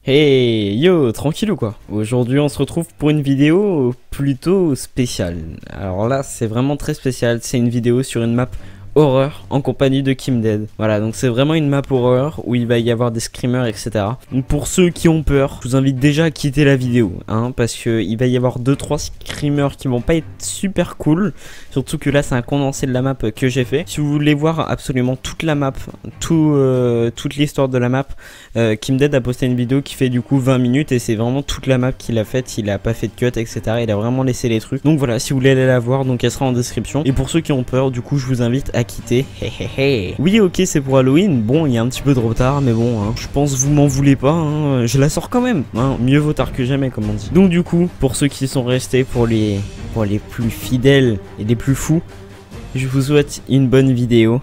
Hey yo, tranquille ou quoi? Aujourd'hui on se retrouve pour une vidéo plutôt spéciale. Alors là c'est vraiment très spécial, c'est une vidéo sur une map horreur en compagnie de KimDead. Voilà, donc c'est vraiment une map horreur où il va y avoir des screamers, etc. Donc pour ceux qui ont peur, je vous invite déjà à quitter la vidéo, hein, parce que il va y avoir 2-3 screamers qui vont pas être super cool. Surtout que là c'est un condensé de la map que j'ai fait. Si vous voulez voir absolument toute la map, toute l'histoire de la map, KimDead a posté une vidéo qui fait du coup 20 minutes et c'est vraiment toute la map qu'il a faite. Il a pas fait de cut, etc. Il a vraiment laissé les trucs. Donc voilà, si vous voulez aller la voir, donc elle sera en description. Et pour ceux qui ont peur, du coup je vous invite à quitter. Oui, ok, c'est pour Halloween. Bon, il y a un petit peu de retard, mais bon, hein, je pense vous m'en voulez pas, hein, je la sors quand même, hein, mieux vaut tard que jamais, comme on dit. Donc du coup, pour ceux qui sont restés, pour les plus fidèles et les plus fous, je vous souhaite une bonne vidéo.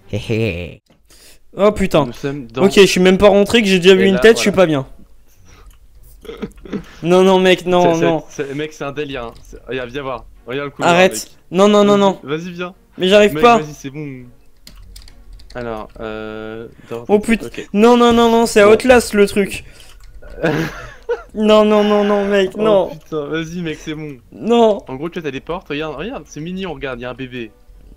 Oh putain. Ok, je suis même pas rentré, que j'ai déjà vu une tête, voilà. Je suis pas bien. Non mec, non. Mec, c'est un délire, hein. Regarde, viens voir. Regarde le couloir. Arrête. Mec. Non. Vas-y, viens. Mais j'arrive pas. Vas-y, c'est bon. Alors, oh putain. Okay. Non, c'est à Outlast le truc. non, mec, non. Oh putain, vas-y, mec, c'est bon. Non. En gros, tu vois, t'as des portes. Regarde, c'est mignon, regarde, y'a un bébé.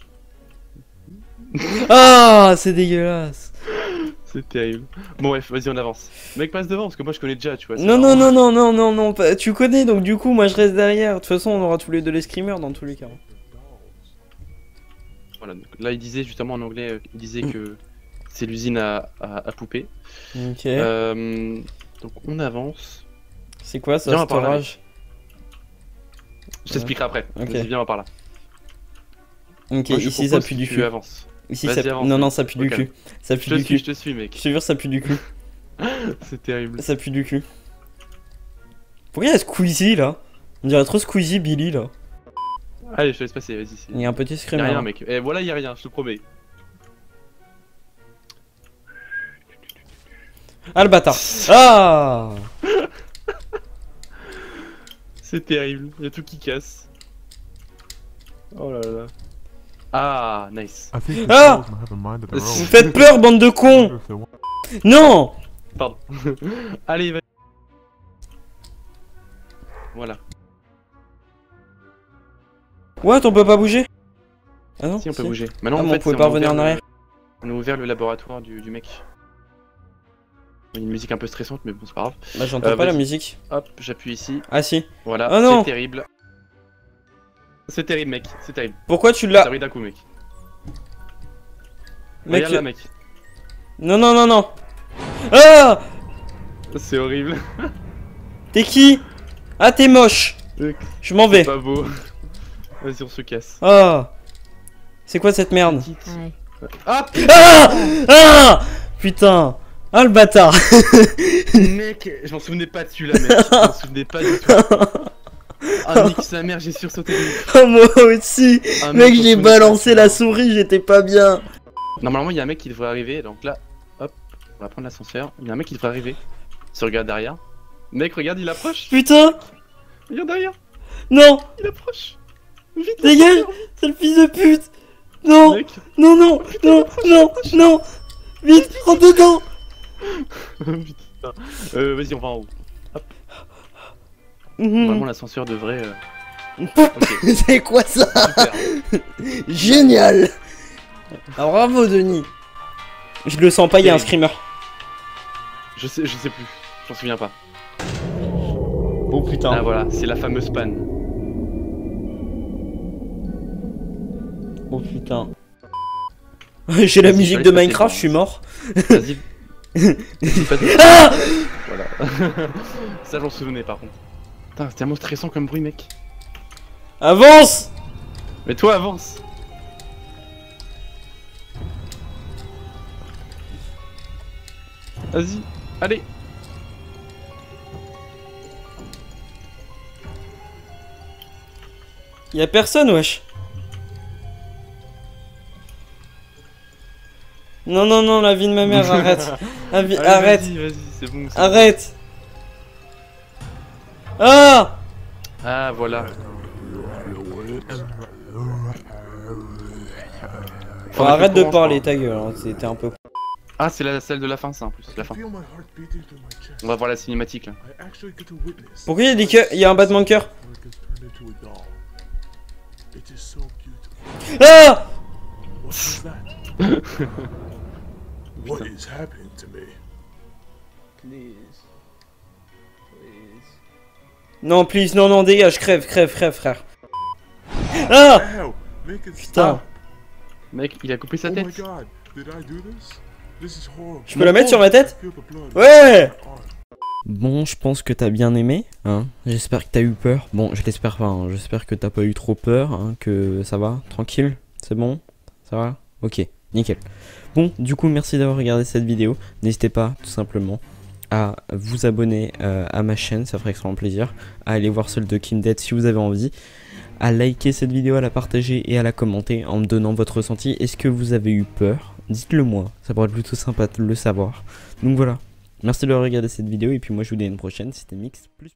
Ah, c'est dégueulasse. C'est terrible. Bon, bref, vas-y, on avance. Mec, passe devant parce que moi je connais déjà, tu vois. Non, tu connais donc du coup, moi je reste derrière. De toute façon, on aura tous les deux les screamers dans tous les cas. Voilà, donc là il disait justement en anglais, il disait que c'est l'usine à poupées. Ok. Donc on avance. C'est quoi ça, storage? Je t'expliquerai après. Ok. Vas-y, viens, on va par là. Ok, moi, ici ça pue du cul. Ici ça pue... Non, ça pue du cul. Ça pue du cul. Je te suis, mec. Je te jure, ça pue du cul. C'est terrible. Ça pue du cul. Pourquoi il y a Squeezie là? On dirait trop Squeezie Billy là. Allez, je te laisse passer, vas-y. Il y a un petit screamer. Y'a rien, mec. Et voilà, y'a rien, je te promets. Ah le bâtard. Ah. C'est terrible, y'a tout qui casse. Oh là là. Ah, nice. Ah. Vous faites peur, bande de cons. Non. Pardon. Allez, vas-y. Voilà. What, on peut pas bouger? Ah non, si on peut bouger. Maintenant, en fait, on pouvait pas revenir en arrière. On a ouvert le laboratoire du mec. Il y a une musique un peu stressante, mais bon, c'est pas grave. Bah, j'entends pas la musique. Hop, j'appuie ici. Ah si. Voilà, oh, non. C'est terrible. C'est terrible, mec, c'est terrible. Pourquoi tu l'as? Ça d'un coup, mec. Regarde là, mec. Non. Ah. C'est horrible. T'es qui? Ah, t'es moche. Je m'en vais. C'est pas beau. Vas-y, on se casse. Ah. C'est quoi cette merde? Ah, putain. Ah le bâtard. Mec, je m'en souvenais pas de celui-là, mec. Je m'en souvenais pas du tout. Ah, nique sa mère, j'ai sursauté. Oh, moi aussi. Mec, j'ai balancé la souris, j'étais pas bien. Normalement, il y a un mec qui devrait arriver, donc là, hop, on va prendre l'ascenseur. Il y a un mec qui devrait arriver. Si on regarde derrière. Mec, regarde, il approche. Putain. Regarde derrière. Non. Il approche. Vite, dégage. C'est le fils de pute. Non. Mec. Non. Vite, rentre dedans. Putain. Vas-y, on va en haut. Hop. Vraiment, l'ascenseur devrait... Okay. C'est quoi ça? Génial. Alors, bravo Denis. Je le sens pas, il y a un screamer. Je sais plus, j'en souviens pas. Oh putain. Ah voilà, c'est la fameuse panne. Oh putain. J'ai la musique de Minecraft, je suis mort. Vas-y. Ah. Voilà. Ça j'en souvenais par contre. Putain, c'est tellement stressant comme bruit, mec. Avance. Mais toi, avance. Vas-y, allez. Y'a personne, wesh. Non, la vie de ma mère, arrête. Allez, arrête. Vas-y, c'est bon. Arrête. Ah. Ah, voilà. Arrête de parler, ta gueule, hein. C'était un peu... Ah, c'est la celle de la fin, ça en plus. La fin. Feel my heart beating through my chest. On va voir la cinématique là. I actually get to witness Pourquoi il a dit qu'il y a un battement de cœur? how it gets turned into a doll. It is so beautiful. Ah! What was that? What is happening to me? Non, please, non, non, dégage, crève, frère. Ah! Ow! Make it Putain. stop! Mec, il a coupé sa Oh tête. my god! Did I do this? This is horrible. Je peux la mettre sur ma tête? Feel the blood. Ouais! on my arm. Bon, je pense que t'as bien aimé, hein. J'espère que t'as eu peur. Bon, je l'espère pas, hein. J'espère que t'as pas eu trop peur, hein, que ça va, tranquille, c'est bon, ça va? Ok, nickel. Bon, du coup, merci d'avoir regardé cette vidéo. N'hésitez pas, tout simplement, à vous abonner à ma chaîne, ça ferait extrêmement plaisir. À aller voir celle de KimDead si vous avez envie. À liker cette vidéo, à la partager et à la commenter en me donnant votre ressenti. Est-ce que vous avez eu peur? Dites-le moi, ça pourrait être plutôt sympa de le savoir. Donc voilà. Merci de regarder cette vidéo et puis moi je vous dis à une prochaine, c'était Mix+.